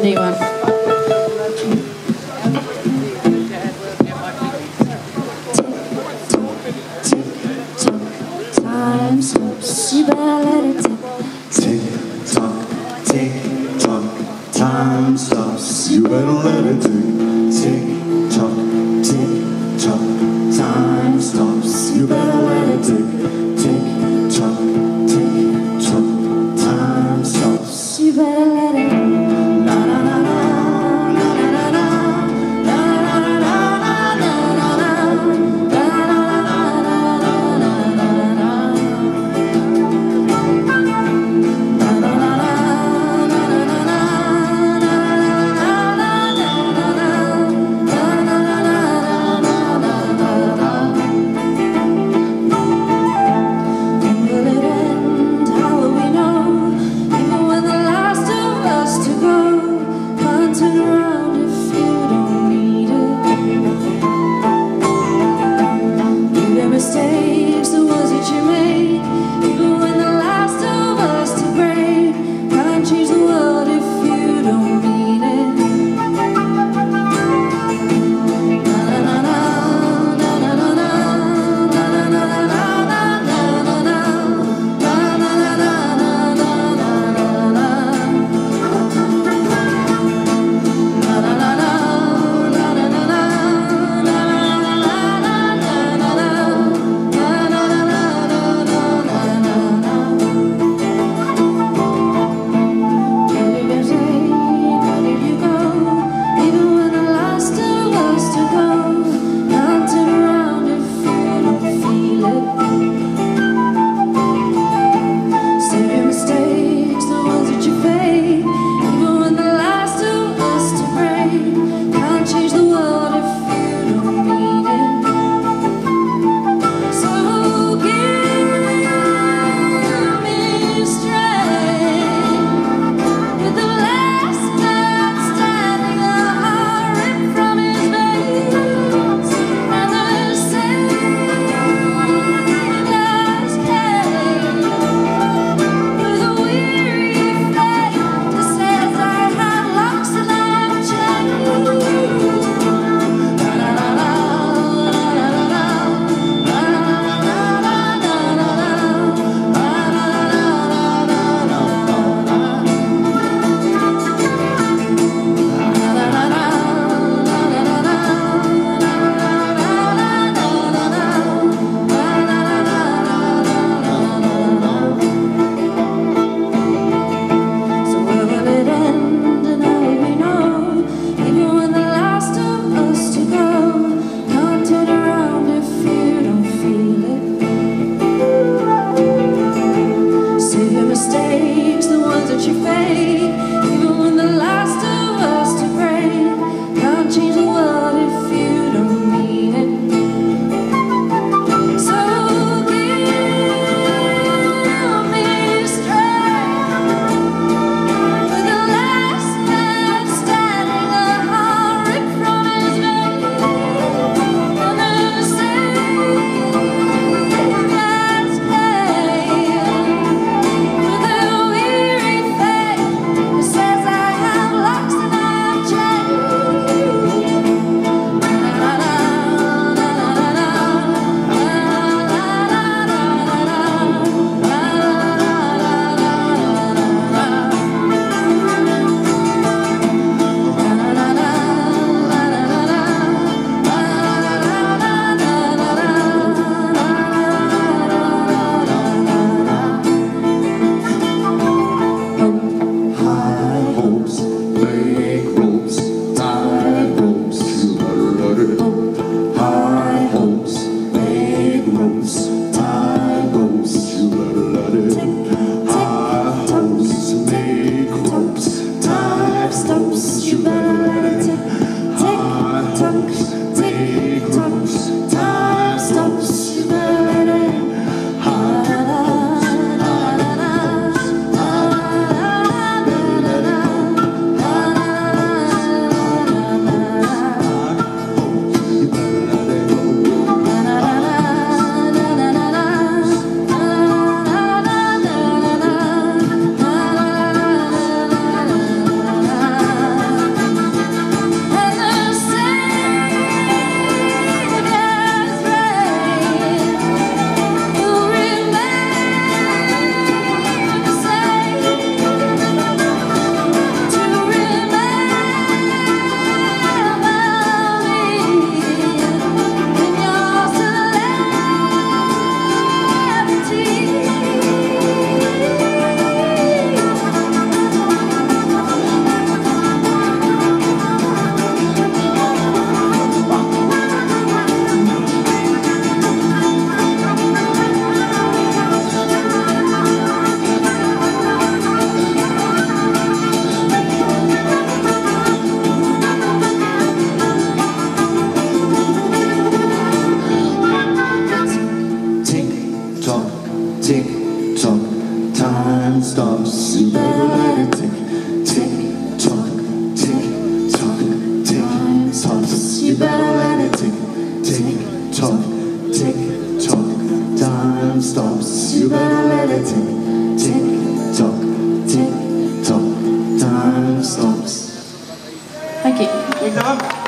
new one. Time stops, you better let it tick. Tick tock, tick tock, time stops, you better let it tick. Tick tock, tick tock, time stops, you better let it tick. Tick tock, tick tock, time stops, You better let it. la la la la, la la la la, la la la la, la la la la. stops. You better let it tick, tick, tock, tick, tock. Time stops. You better let it tick, tick, tock, tick, tock. Time stops. Thank you. Thank you.